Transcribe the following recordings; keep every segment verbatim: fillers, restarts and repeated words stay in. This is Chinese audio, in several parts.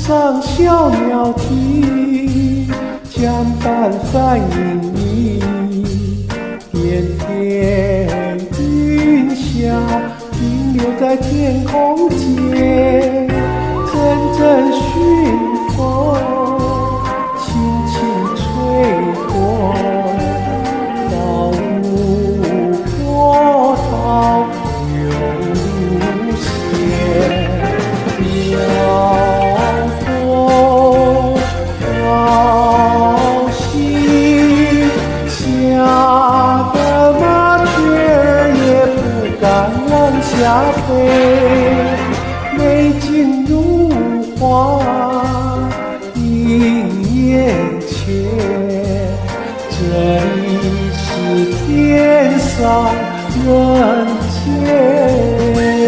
上小鸟啼，江畔翻影里，点点云霞停留在天空间，阵阵熏风轻轻吹过，道路波涛流线，摇头高兴，吓得麻雀也不敢往下飞，美景如画映眼前，这里是天上人间。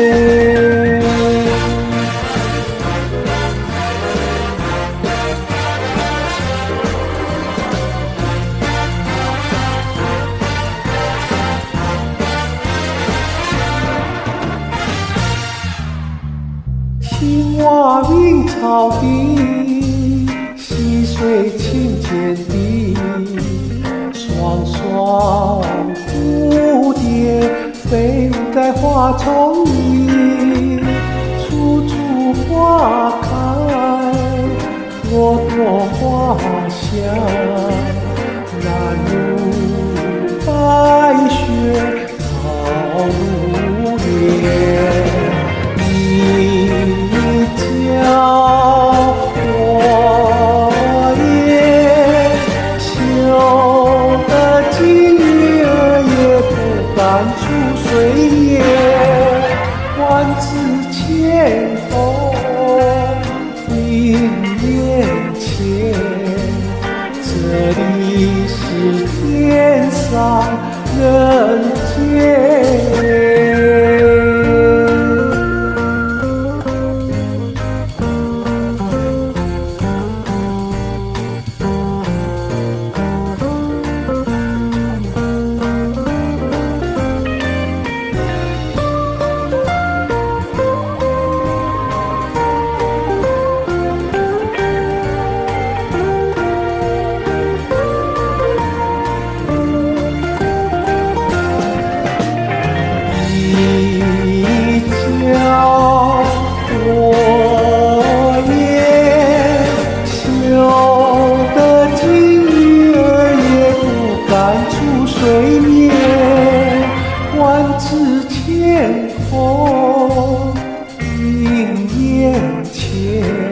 青蛙鸣草地，溪水清涧地，双双蝴蝶飞舞在花丛里，处处花开，朵朵花香，蓝如白雪，草如莲。出水面，万紫千红映眼前，这里是天上人间。水面，万紫千红映眼前。